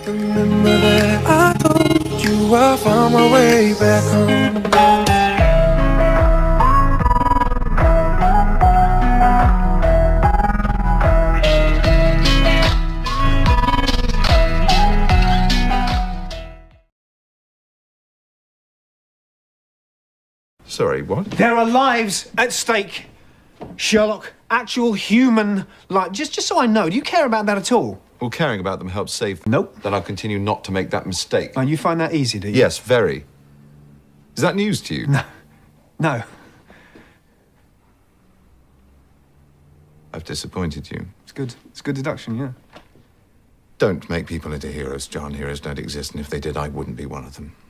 Remember that I told you I found my way back home. Sorry, what? There are lives at stake, Sherlock. Actual human life. Just so I know, do you care about that at all? Well, caring about them helps save them. Nope. Then I'll continue not to make that mistake. Oh, you find that easy, do you? Yes, very. Is that news to you? No. No. I've disappointed you. It's good. It's a good deduction, yeah. Don't make people into heroes, John. Heroes don't exist, and if they did, I wouldn't be one of them.